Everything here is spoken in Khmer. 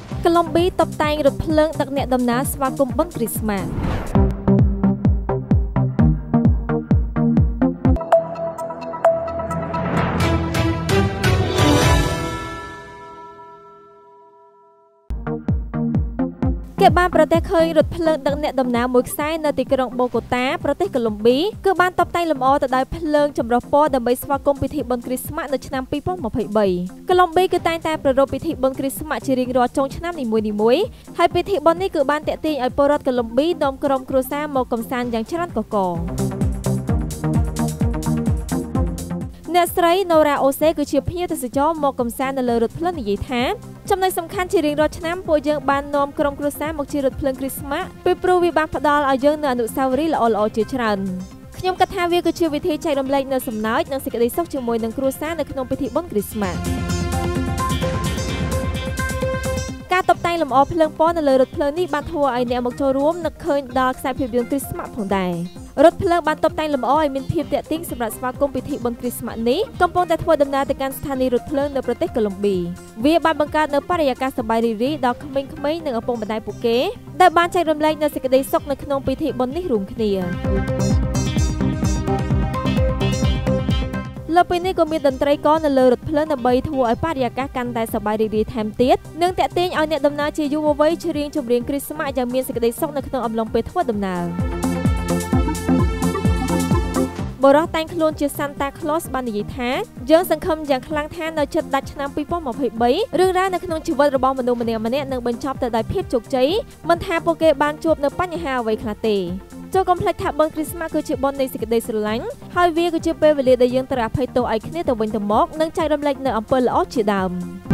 កូឡុំប៊ីតុបតែងរថភ្លើងដឹកអ្នកដំណើរស្វាគមន៍បុណ្យគ្រីស្មាសគេបានប្រទះឃើញរថភ្លើងដឹកអ្នកដំណើរមួយខ្សែនៅទីក្រុងបូកូតាប្រទេសកូឡុំប៊ីគឺបានតុបតែងលម្អទៅដោយភ្លើងចម្រុះពណ៌ដើម្បីស្វាគមន៍ពិធីបុណ្យគ្រីស្មាសនៅឆ្នាំ2023កូឡុំប៊ីគឺតែងតែប្រារព្ធពិធីបុណ្យគ្រីស្មាសជារៀងរាល់ចុងឆ្នាំនីមួយៗហើយពិធីបុណ្យនេះគឺបានទាក់ទាញឲ្យពលរដ្ឋកូឡុំប៊ីនាំក្រុមគ្រួសារមកកម្សាន្តយ៉ាងច្រើនកកអ្នកស្រី Nora Ose គឺជាភ្ញៀវទេសចរមកកម្សាន្តនៅលើរថភ្លើងនិយាយថាចំណុចសំខាន់ជារៀងរាល់ឆ្នាំពួកយើងបាននាំក្រុមគ្រួសារមកជិះរថភ្លើងគ្រីស្មាសពីព្រោះវាបានផ្ដល់ឲ្យយើងនូវអនុស្សាវរីយ៍ល្អៗជាច្រើនខ្ញុំគិតថាវាគឺជាវិធីចែករំលែកនូវសំណើចនិងសេចក្តីសុខជាមួយនឹងគ្រួសារនៅក្នុងពិធីបុណ្យគ្រីស្មាសការតុបតែងលម្អភ្លើងពណ៌នៅលើរថភ្លើងនេះបានធ្វើឲ្យអ្នកមកចូលរួមនឹកឃើញដល់ខ្សែភាពយន្តគ្រីស្មាសផងដែររថភ្លើងបានតុបតែងលម្អឲ្យមានភាពទាក់ទាញសម្រាប់ស្វាគមន៍ពិធីបុណ្យគ្រីស្មាសនេះកំពុងតែធ្វើដំណើរទៅកាន់ស្ថានីយ៍រថភ្លើងនៅប្រទេសកូឡុំប៊ីវាបានបង្កើតនូវបរិយាកាសសប្បាយរីករាយដល់ក្មេងៗនិងឪពុកម្ដាយពួកគេដែលបានចែករំលែកនូវសេចក្តីសុខនៅក្នុងពិធីបុណ្យនេះរួមគ្នាលើពីនេះក៏មានតន្ត្រីករនៅលើរថភ្លើងដើម្បីធ្វើឲ្យបរិយាកាសកាន់តែសប្បាយរីករាយថែមទៀតនិងទាក់ទាញឲ្យអ្នកដំណើរជាយុវវ័យច្រៀងចម្រៀងគ្រីស្មាសយ៉ាងមានសេចក្តីសុខនៅក្នុងអំឡុងពេលធ្វើដំណើរបរិះតែងខ្លួនជា Santa Claus បាននិយាយថាយើងសង្ឃឹមយ៉ាងខ្លាំងថានៅជិតដាច់ឆ្នាំ2023រឿងរ៉ាវនៅក្នុងជីវិតរបស់មនុស្សម្នាក់ៗនឹងបញ្ចប់ទៅដោយភាពជោគជ័យមិនថាពួកគេបានជួបនៅបញ្ហាអ្វីខ្លះទេចូលកុំភ្លេចថាបុណ្យគ្រីស្មាសគឺជាបុណ្យនៃសេចក្តីស្រឡាញ់ហើយវាគឺជាពេលវេលាដែលយើងត្រូវអភ័យទោសឲ្យគ្នាទៅវិញទៅមកនិងចែករំលែកនៅអំពើល្អជាដើម